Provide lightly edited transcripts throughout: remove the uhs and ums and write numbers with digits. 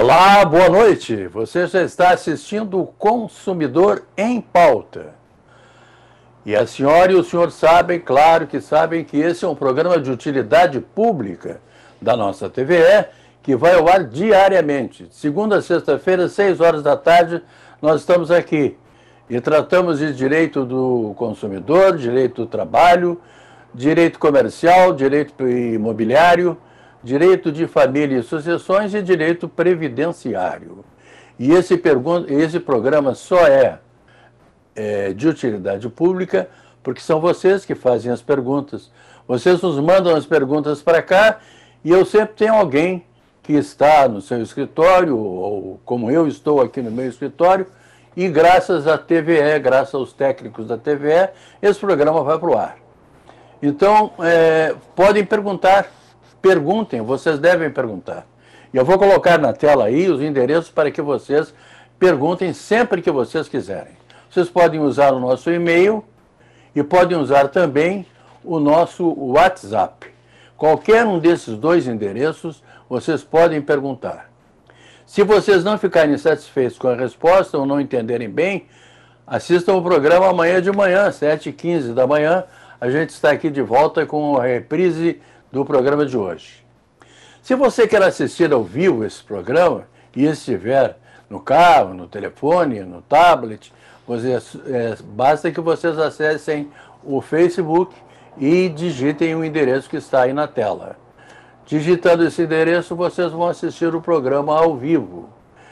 Olá, boa noite. Você já está assistindo o Consumidor em Pauta. E a senhora e o senhor sabem, claro que sabem, que esse é um programa de utilidade pública da nossa TVE, que vai ao ar diariamente. De segunda a sexta-feira, 6 horas da tarde, nós estamos aqui. E tratamos de direito do consumidor, direito do trabalho, direito comercial, direito imobiliário, direito de família e sucessões e direito previdenciário. E esse programa só é de utilidade pública porque são vocês que fazem as perguntas. Vocês nos mandam as perguntas para cá e eu sempre tenho alguém que está no seu escritório, ou como eu estou aqui no meu escritório, e graças à TVE, graças aos técnicos da TVE, esse programa vai para o ar. Então, podem perguntar. Perguntem, vocês devem perguntar. E eu vou colocar na tela aí os endereços para que vocês perguntem sempre que vocês quiserem. Vocês podem usar o nosso e-mail e podem usar também o nosso WhatsApp. Qualquer um desses dois endereços, vocês podem perguntar. Se vocês não ficarem satisfeitos com a resposta ou não entenderem bem, assistam o programa amanhã de manhã, 7h15 da manhã. A gente está aqui de volta com a reprise do programa de hoje. Se você quer assistir ao vivo esse programa e estiver no carro, no telefone, no tablet, basta que vocês acessem o Facebook e digitem o endereço que está aí na tela. Digitando esse endereço, vocês vão assistir o programa ao vivo.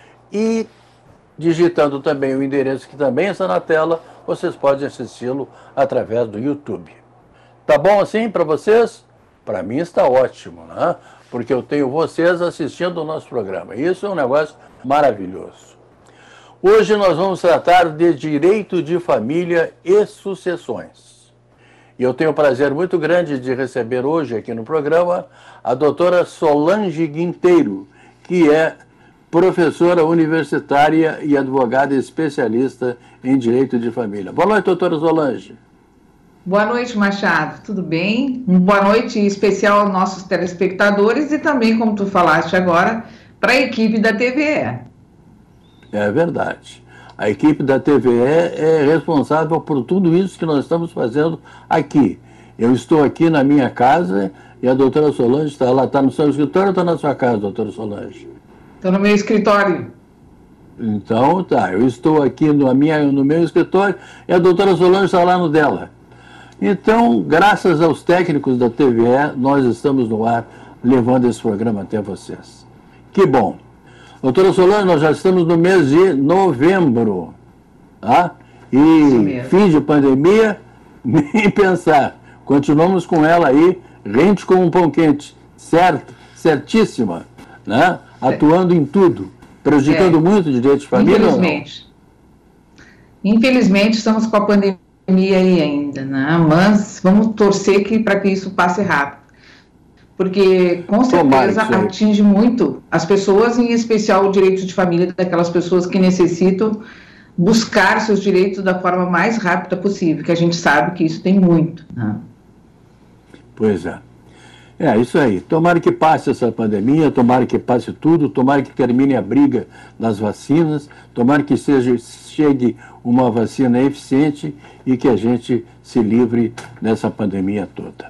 E digitando também o endereço que também está na tela, vocês podem assisti-lo através do YouTube. Tá bom assim para vocês? Para mim está ótimo, né? Porque eu tenho vocês assistindo o nosso programa. Isso é um negócio maravilhoso. Hoje nós vamos tratar de direito de família e sucessões. E eu tenho o prazer muito grande de receber hoje aqui no programa a doutora Solange Guinteiro, que é professora universitária e advogada especialista em direito de família. Boa noite, doutora Solange. Boa noite, Machado. Tudo bem? Boa noite especial aos nossos telespectadores e também, como tu falaste agora, para a equipe da TVE. É verdade. A equipe da TVE é responsável por tudo isso que nós estamos fazendo aqui. Eu estou aqui na minha casa e a doutora Solange está lá. Está no seu escritório ou está na sua casa, doutora Solange? Estou no meu escritório. Então, tá. Eu estou aqui no meu escritório e a doutora Solange está lá no dela. Então, graças aos técnicos da TVE, nós estamos no ar levando esse programa até vocês. Que bom. Doutora Solange, nós já estamos no mês de novembro, tá? E fim de pandemia, nem pensar. Continuamos com ela aí, rente como um pão quente, certíssima, né? Atuando em tudo, prejudicando muito o direito de família. Infelizmente. Infelizmente, estamos com a pandemia aí ainda, né? Mas vamos torcer para que isso passe rápido, porque com certeza atinge muito as pessoas, em especial o direito de família daquelas pessoas que necessitam buscar seus direitos da forma mais rápida possível, que a gente sabe que isso tem muito, né? Pois é. É isso aí. Tomara que passe essa pandemia, tomara que passe tudo, tomara que termine a briga das vacinas, tomara que chegue uma vacina eficiente e que a gente se livre dessa pandemia toda.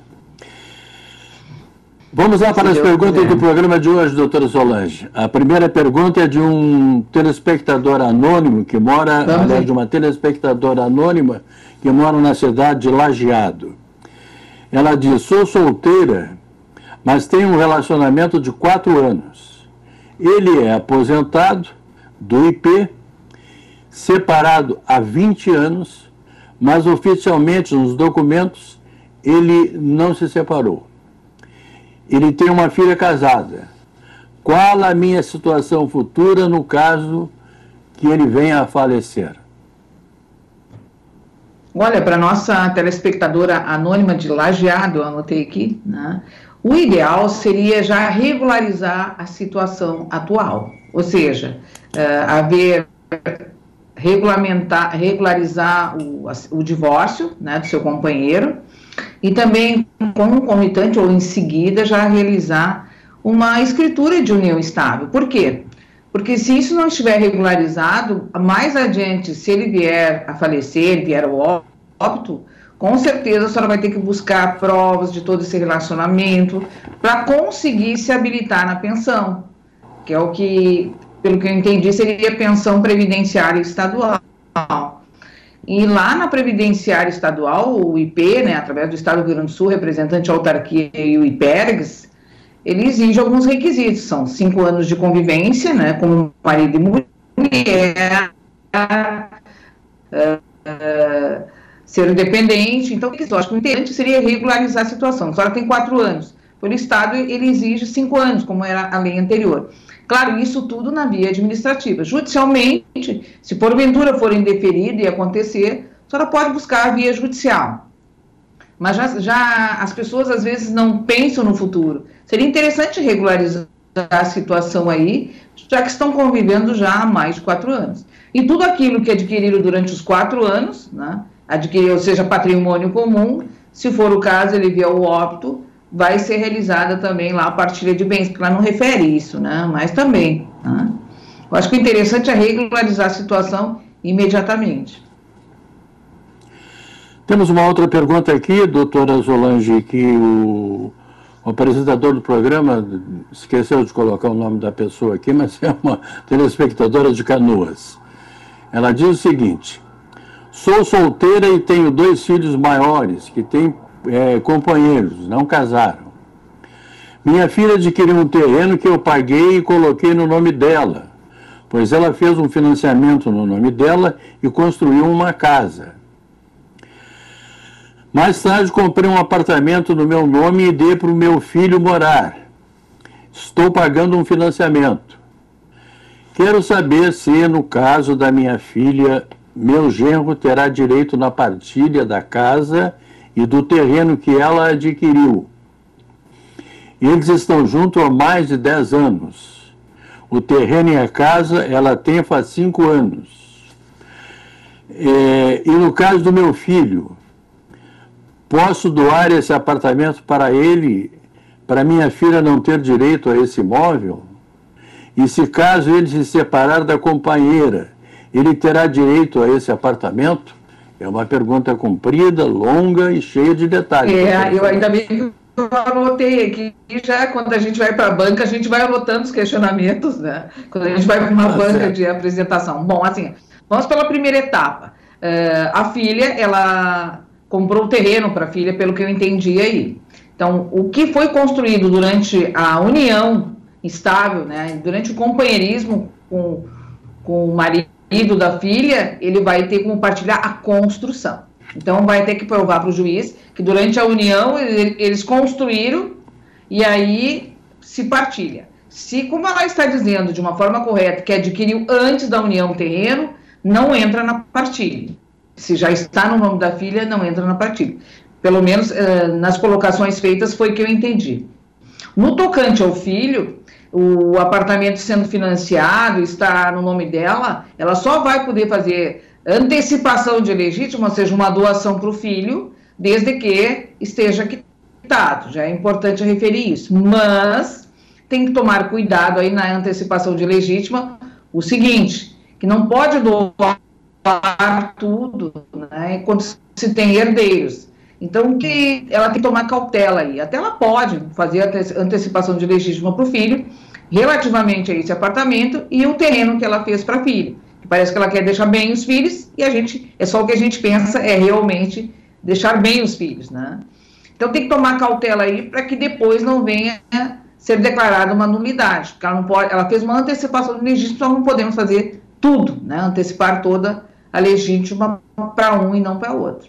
Vamos lá para as perguntas do programa de hoje, doutora Solange. A primeira pergunta é de um telespectador anônimo que mora, aliás, de uma telespectadora anônima que mora na cidade de Lajeado. Ela diz: sou solteira, mas tenho um relacionamento de 4 anos. Ele é aposentado do IP, separado há 20 anos, mas oficialmente nos documentos ele não se separou. Ele tem uma filha casada. Qual a minha situação futura no caso que ele venha a falecer? Olha, para a nossa telespectadora anônima de Lajeado, eu anotei aqui, né? O ideal seria já regularizar a situação atual, ou seja, regularizar o divórcio, né, do seu companheiro, e também, concomitante ou em seguida, já realizar uma escritura de união estável. Por quê? Porque se isso não estiver regularizado, mais adiante, se ele vier a falecer, vier ao óbito, com certeza a senhora vai ter que buscar provas de todo esse relacionamento para conseguir se habilitar na pensão, que é o que, pelo que eu entendi, seria pensão previdenciária estadual. E lá na previdenciária estadual, o IP, né, através do Estado do Rio Grande do Sul, representante da autarquia e o IPERGS, ele exige alguns requisitos, são 5 anos de convivência, né, como marido e mulher, ser independente. Então, eu acho que o interessante seria regularizar a situação. A senhora tem 4 anos, pelo Estado ele exige 5 anos, como era a lei anterior. Claro, isso tudo na via administrativa. Judicialmente, se porventura for indeferido e acontecer, a senhora pode buscar a via judicial. Mas já as pessoas às vezes não pensam no futuro. Seria interessante regularizar a situação aí, já que estão convivendo já há mais de 4 anos. E tudo aquilo que adquiriram durante os 4 anos, né, ou seja, patrimônio comum, se for o caso, ele vier ao óbito, vai ser realizada também lá a partilha de bens, porque lá não refere isso, né, mas também. Né? Eu acho que o interessante é regularizar a situação imediatamente. Temos uma outra pergunta aqui, doutora Solange, que o apresentador do programa esqueceu de colocar o nome da pessoa aqui, mas é uma telespectadora de Canoas. Ela diz o seguinte: sou solteira e tenho 2 filhos maiores que têm companheiros, não casaram. Minha filha adquiriu um terreno que eu paguei e coloquei no nome dela, pois ela fez um financiamento no nome dela e construiu uma casa. Mais tarde comprei um apartamento no meu nome e dei para o meu filho morar. Estou pagando um financiamento. Quero saber se, no caso da minha filha, meu genro terá direito na partilha da casa e do terreno que ela adquiriu. Eles estão juntos há mais de 10 anos. O terreno e a casa ela tem faz 5 anos. E no caso do meu filho, posso doar esse apartamento para ele, para minha filha não ter direito a esse imóvel? E se caso ele se separar da companheira, ele terá direito a esse apartamento? É uma pergunta comprida, longa e cheia de detalhes. Eu ainda bem eu anotei aqui, já quando a gente vai para a banca, a gente vai anotando os questionamentos, né? Quando a gente vai para uma banca de apresentação. Bom, assim, vamos pela primeira etapa. A filha, ela comprou o terreno para a filha, pelo que eu entendi aí. Então, o que foi construído durante a união estável, né, durante o companheirismo com o marido da filha, ele vai ter como partilhar a construção. Então, vai ter que provar para o juiz que durante a união eles construíram e aí se partilha. Se, como ela está dizendo de uma forma correta, que adquiriu antes da união o terreno, não entra na partilha. Se já está no nome da filha, não entra na partilha. Pelo menos nas colocações feitas foi que eu entendi. No tocante ao filho, o apartamento sendo financiado, está no nome dela, ela só vai poder fazer antecipação de legítima, ou seja, uma doação para o filho, desde que esteja quitado. Já é importante referir isso. Mas tem que tomar cuidado aí na antecipação de legítima, o seguinte, que não pode doar tudo, né, quando se tem herdeiros. Então, que ela tem que tomar cautela aí. Até ela pode fazer a antecipação de legítima para o filho, relativamente a esse apartamento e o terreno que ela fez para a filha. Parece que ela quer deixar bem os filhos e é só o que a gente pensa, é realmente deixar bem os filhos, né? Então, tem que tomar cautela aí para que depois não venha ser declarada uma nulidade. Porque ela fez uma antecipação de legítima, então não podemos fazer tudo, né? Antecipar toda a legítima para um e não para outro.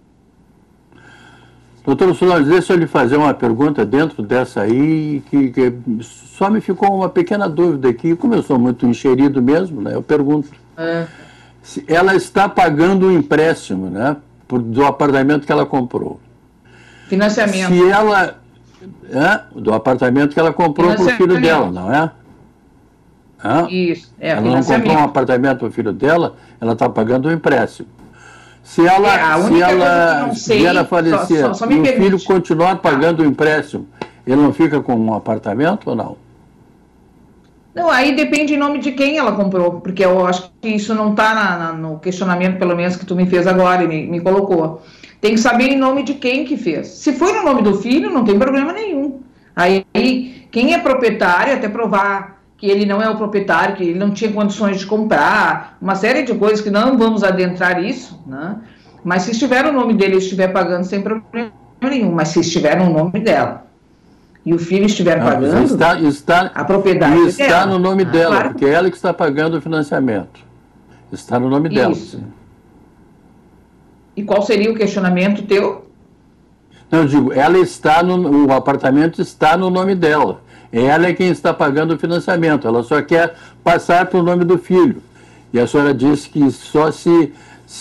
Doutor Solange, deixa eu lhe fazer uma pergunta dentro dessa aí, que só me ficou uma pequena dúvida aqui, como eu sou muito enxerido mesmo, né, eu pergunto. Se ela está pagando o empréstimo, né, do apartamento que ela comprou. Financiamento. Se ela... do apartamento que ela comprou para o filho dela, não é? Isso, ela não comprou um apartamento para o filho dela, ela está pagando o empréstimo. Se ela vier a falecer e o filho continuar pagando o empréstimo, ele não fica com um apartamento ou não? Não, aí depende em nome de quem ela comprou, porque eu acho que isso não está no questionamento, pelo menos, que tu me fez agora e me colocou. Tem que saber em nome de quem que fez. Se foi no nome do filho, não tem problema nenhum. Aí quem é proprietário, até provar que ele não é o proprietário, que ele não tinha condições de comprar, uma série de coisas que não vamos adentrar isso, né? Mas se estiver o nome dele e estiver pagando sem problema nenhum, mas se estiver no nome dela e o filho estiver pagando, a propriedade está dela. No nome dela, claro, porque é ela que está pagando o financiamento. Está no nome dela. Sim. E qual seria o questionamento teu? Não, eu digo, o apartamento está no nome dela. Ela é quem está pagando o financiamento. Ela só quer passar para o nome do filho. E a senhora disse que só se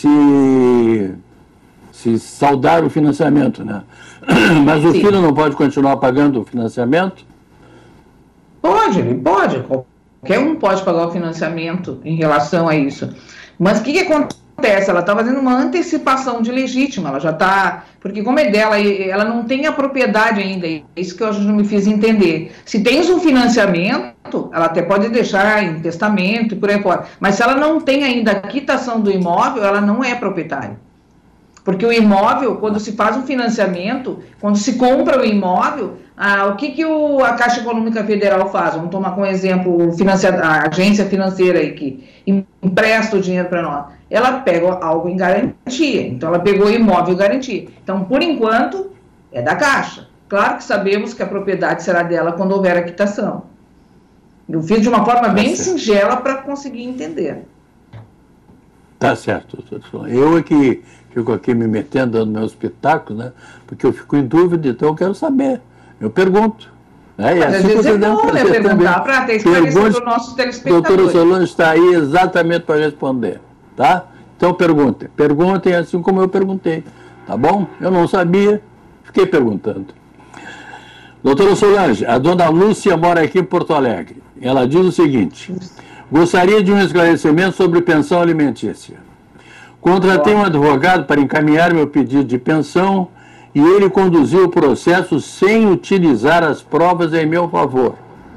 saldar o financiamento, né? Mas o filho não pode continuar pagando o financiamento? Pode, ele pode. Qualquer um pode pagar o financiamento em relação a isso. Mas o que acontece? Ela está fazendo uma antecipação de legítima. Ela já está... Porque como é dela, ela não tem a propriedade ainda. É isso que eu não me fiz entender. Se tens um financiamento, ela até pode deixar em testamento e por aí fora. Mas se ela não tem ainda a quitação do imóvel, ela não é proprietária. Porque o imóvel, quando se faz um financiamento, quando se compra o imóvel, o que a Caixa Econômica Federal faz? Vamos tomar como exemplo a agência financeira aí que empresta o dinheiro para nós. Ela pega algo em garantia. Então, ela pegou o imóvel em garantia. Então, por enquanto, é da Caixa. Claro que sabemos que a propriedade será dela quando houver a quitação. Eu fiz de uma forma bem singela para conseguir entender. Tá certo. Eu é que fico aqui me metendo, dando meus pitacos, né? Porque eu fico em dúvida, então eu quero saber. Eu pergunto. Né? Mas às vezes é bom, né, perguntar para ter esclarecido para os nossos telespectadores. Doutora Solange está aí exatamente para responder, tá? Então perguntem assim como eu perguntei, tá bom? Eu não sabia, fiquei perguntando. Doutora Solange, a dona Lúcia mora aqui em Porto Alegre. Ela diz o seguinte: gostaria de um esclarecimento sobre pensão alimentícia. Contratei um advogado para encaminhar meu pedido de pensão e ele conduziu o processo sem utilizar as provas em meu favor.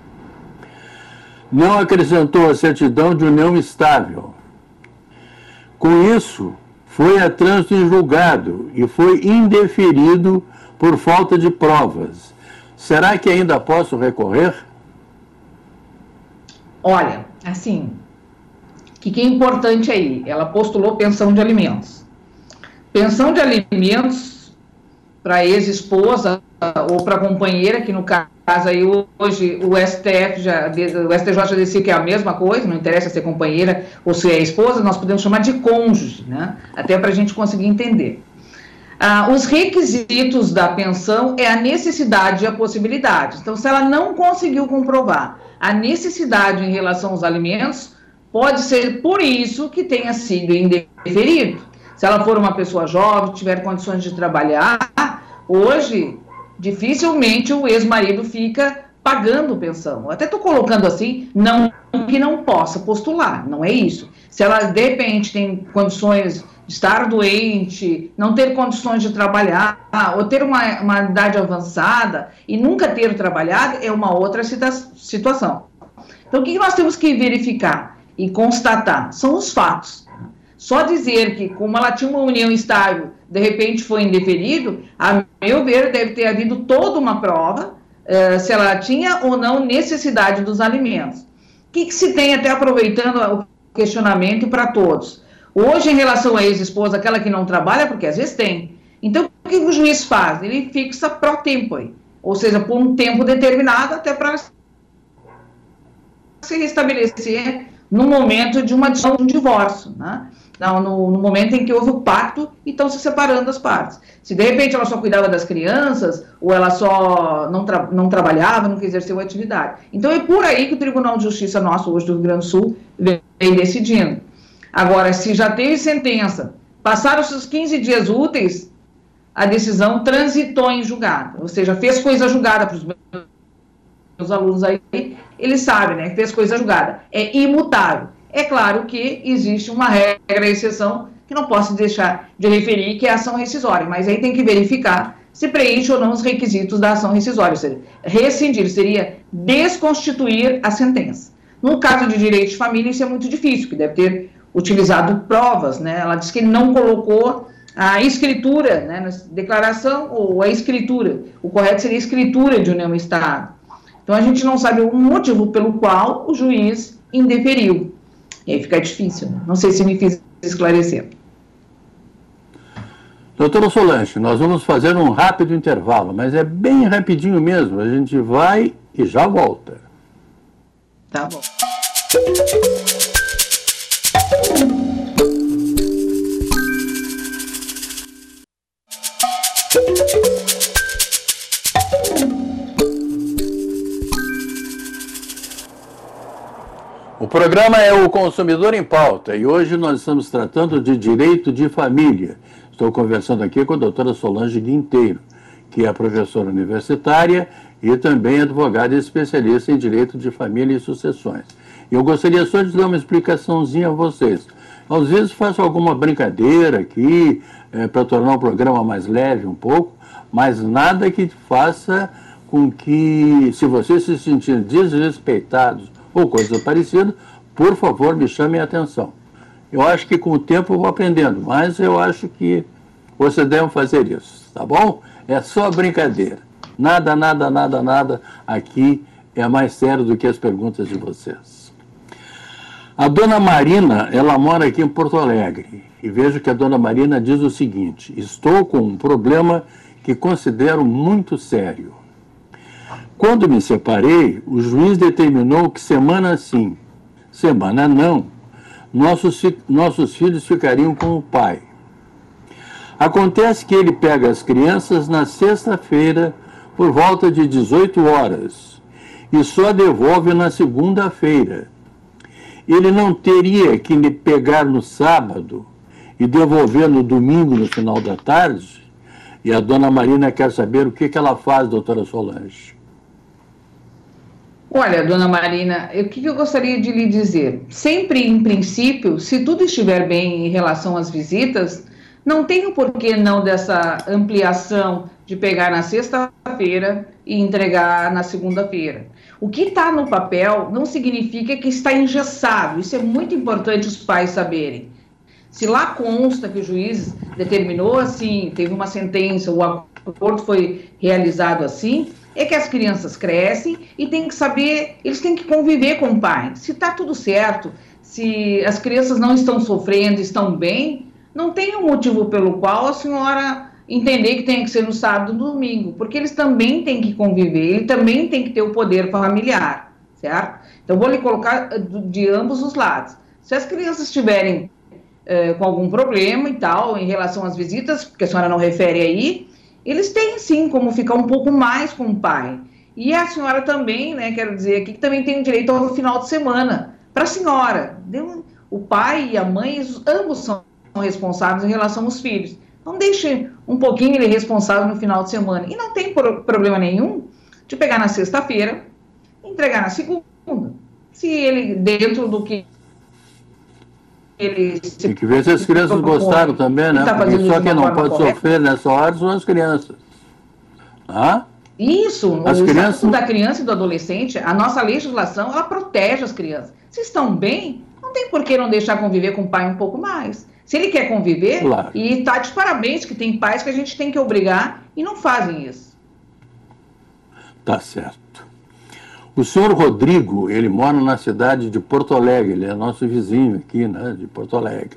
Não acrescentou a certidão de união estável. Com isso, foi a trânsito em julgado e foi indeferido por falta de provas. Será que ainda posso recorrer? Olha, assim, o que é importante aí? Ela postulou pensão de alimentos. Pensão de alimentos para ex-esposa ou para companheira, que no caso aí hoje o STJ já decidiu que é a mesma coisa, não interessa se é companheira ou se é esposa, nós podemos chamar de cônjuge, né? Até para a gente conseguir entender. Os requisitos da pensão é a necessidade e a possibilidade. Então, se ela não conseguiu comprovar a necessidade em relação aos alimentos, pode ser por isso que tenha sido indeferido. Se ela for uma pessoa jovem, tiver condições de trabalhar, hoje, dificilmente o ex-marido fica pagando pensão. Eu até estou colocando assim, não que não possa postular, não é isso. Se ela, de repente, tem condições de estar doente, não ter condições de trabalhar, ou ter uma idade avançada e nunca ter trabalhado, é uma outra situação. Então, o que nós temos que verificar e constatar? São os fatos. Só dizer que, como ela tinha uma união estável, de repente foi indeferido, a meu ver, deve ter havido toda uma prova se ela tinha ou não necessidade dos alimentos. O que se tem, até aproveitando o questionamento para todos? Hoje, em relação à ex-esposa, aquela que não trabalha, porque às vezes tem. Então, o que o juiz faz? Ele fixa pro tempo aí, ou seja, por um tempo determinado, até para se restabelecer no momento de um divórcio, né? No momento em que houve o pacto e estão se separando as partes. Se de repente ela só cuidava das crianças, ou ela só não trabalhava, não exerceu a atividade. Então é por aí que o Tribunal de Justiça nosso, hoje do Rio Grande do Sul, vem decidindo. Agora, se já teve sentença, passaram os 15 dias úteis, a decisão transitou em julgado, ou seja, fez coisa julgada para os meus alunos aí, eles sabem, né, fez coisa julgada, é imutável. É claro que existe uma regra, exceção, que não posso deixar de referir, que é a ação rescisória, mas aí tem que verificar se preenche ou não os requisitos da ação rescisória, ou seja, rescindir seria desconstituir a sentença. No caso de direito de família, isso é muito difícil, porque deve ter utilizado provas, né? Ela disse que ele não colocou a escritura, né, na declaração, ou a escritura. O correto seria a escritura de união estável. Então, a gente não sabe o motivo pelo qual o juiz indeferiu. E aí fica difícil, né? Não sei se me fiz esclarecer. Doutora Solange, nós vamos fazer um rápido intervalo, mas é bem rapidinho mesmo. A gente vai e já volta. Tá bom. O programa é o Consumidor em Pauta e hoje nós estamos tratando de direito de família. Estou conversando aqui com a doutora Solange Guinteiro, que é professora universitária e também advogada e especialista em direito de família e sucessões. Eu gostaria só de dar uma explicaçãozinha a vocês. Às vezes faço alguma brincadeira aqui para tornar o programa mais leve um pouco, mas nada que faça com que, se vocês se sentirem desrespeitados ou coisa parecida, por favor, me chamem a atenção. Eu acho que com o tempo eu vou aprendendo, mas eu acho que vocês devem fazer isso, tá bom? É só brincadeira. Nada aqui é mais sério do que as perguntas de vocês. A dona Marina, ela mora aqui em Porto Alegre, e vejo que a dona Marina diz o seguinte: estou com um problema que considero muito sério. Quando me separei, o juiz determinou que semana sim, semana não, nossos filhos ficariam com o pai. Acontece que ele pega as crianças na sexta-feira por volta de 18 horas e só devolve na segunda-feira. Ele não teria que me pegar no sábado e devolver no domingo no final da tarde? E a dona Marina quer saber o que ela faz, doutora Solange. Olha, dona Marina, o que eu gostaria de lhe dizer? Sempre, em princípio, se tudo estiver bem em relação às visitas, não tem o porquê não dessa ampliação de pegar na sexta-feira e entregar na segunda-feira. O que está no papel não significa que está engessado. Isso é muito importante os pais saberem. Se lá consta que o juiz determinou assim, teve uma sentença, o acordo foi realizado assim, é que as crianças crescem e tem que saber, eles têm que conviver com o pai. Se está tudo certo, se as crianças não estão sofrendo, estão bem, não tem um motivo pelo qual a senhora entender que tem que ser no sábado e no domingo, porque eles também têm que conviver, ele também tem que ter o poder familiar, certo? Então, vou lhe colocar de ambos os lados. Se as crianças estiverem com algum problema e tal, em relação às visitas, porque a senhora não refere aí, eles têm sim como ficar um pouco mais com o pai. E a senhora também, né, quero dizer aqui, que também tem direito ao final de semana. Para a senhora, o pai e a mãe, ambos são responsáveis em relação aos filhos. Não deixe um pouquinho ele responsável no final de semana. E não tem problema nenhum de pegar na sexta-feira e entregar na segunda. Se ele, dentro do que ele... Tem que ver se as crianças gostaram também, né? Porque só quem não pode sofrer nessa hora são as crianças. Ah? Isso, o estatuto da criança e do adolescente, a nossa legislação, ela protege as crianças. Se estão bem, não tem por que não deixar conviver com o pai um pouco mais. Se ele quer conviver, claro. E está de parabéns, que tem pais que a gente tem que obrigar e não fazem isso. Tá certo. O senhor Rodrigo, ele mora na cidade de Porto Alegre, ele é nosso vizinho aqui, né, de Porto Alegre.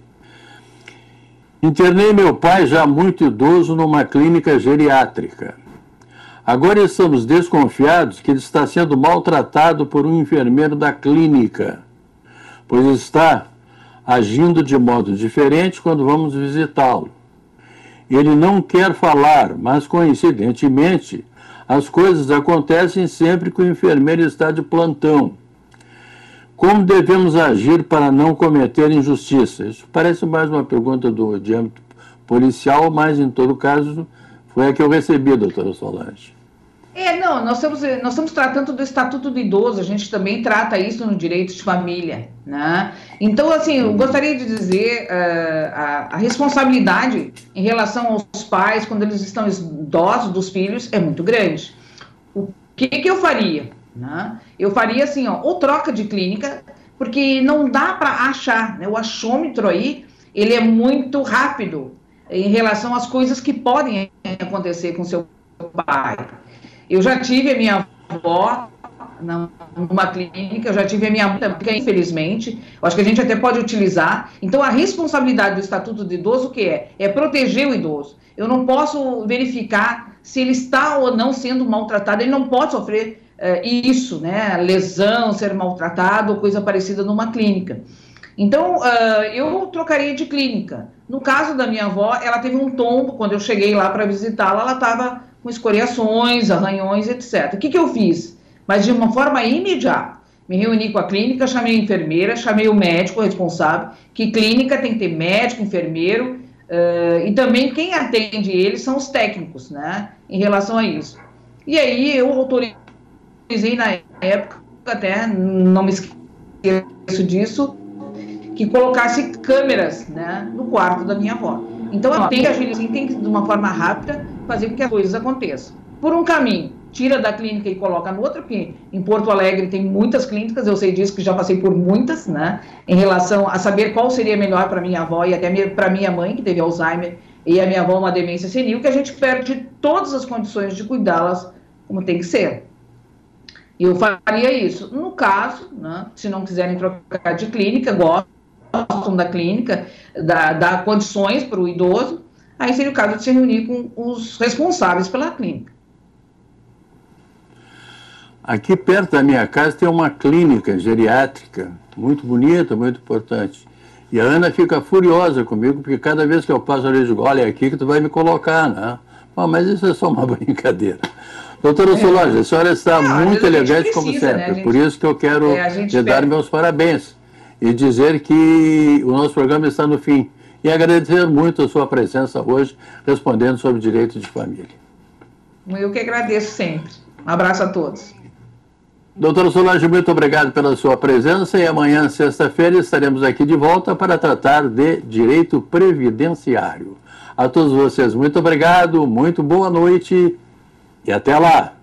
Internei meu pai, já muito idoso, numa clínica geriátrica. Agora estamos desconfiados que ele está sendo maltratado por um enfermeiro da clínica, pois está agindo de modo diferente quando vamos visitá-lo. Ele não quer falar, mas coincidentemente as coisas acontecem sempre que o enfermeiro está de plantão. Como devemos agir para não cometer injustiça? Isso parece mais uma pergunta de âmbito policial, mas em todo caso foi a que eu recebi, doutora Solange. Não, nós estamos tratando do Estatuto do Idoso, a gente também trata isso no direito de família, né? Então, assim, eu gostaria de dizer, a responsabilidade em relação aos pais, quando eles estão idosos dos filhos, é muito grande. O que eu faria? né? Eu faria assim, ó, ou troca de clínica, porque não dá para achar, né? O achômetro aí, ele é muito rápido em relação às coisas que podem acontecer com seu pai. Eu já tive a minha avó numa clínica, eu já tive a minha mãe também, infelizmente, eu acho que a gente até pode utilizar. Então, a responsabilidade do Estatuto do Idoso, o que é? É proteger o idoso. Eu não posso verificar se ele está ou não sendo maltratado, ele não pode sofrer isso, né, lesão, ser maltratado ou coisa parecida numa clínica. Então, eu trocaria de clínica. No caso da minha avó, ela teve um tombo, quando eu cheguei lá para visitá-la, ela estava com escoriações, arranhões, etc. O que eu fiz? Mas de uma forma imediata. Me reuni com a clínica, chamei a enfermeira, chamei o médico responsável, que clínica tem que ter médico, enfermeiro, e também quem atende eles são os técnicos, né, em relação a isso. E aí eu autorizei na época, até não me esqueço disso, que colocasse câmeras, né, no quarto da minha avó. Então, tem que agir assim, tem que, de uma forma rápida, fazer com que as coisas aconteçam. Por um caminho, tira da clínica e coloca no outro, porque em Porto Alegre tem muitas clínicas, eu sei disso, que já passei por muitas, né, em relação a saber qual seria melhor para minha avó e até para minha mãe, que teve Alzheimer, e a minha avó uma demência senil, que a gente perde todas as condições de cuidá-las como tem que ser. Eu faria isso. No caso, né, se não quiserem trocar de clínica, gostam da clínica, dar condições para o idoso, aí seria o caso de se reunir com os responsáveis pela clínica. Aqui perto da minha casa tem uma clínica geriátrica, muito bonita, muito importante. E a Ana fica furiosa comigo, porque cada vez que eu passo ali, eu digo, olha, é aqui que tu vai me colocar, né? Bom, mas isso é só uma brincadeira. Doutora Solange, a senhora está muito elegante, como sempre. Né? Por isso que eu quero lhe dar meus parabéns e dizer que o nosso programa está no fim. E agradecer muito a sua presença hoje, respondendo sobre direito de família. Eu que agradeço sempre. Um abraço a todos. Doutora Solange, muito obrigado pela sua presença e amanhã, sexta-feira, estaremos aqui de volta para tratar de direito previdenciário. A todos vocês, muito obrigado, muito boa noite e até lá!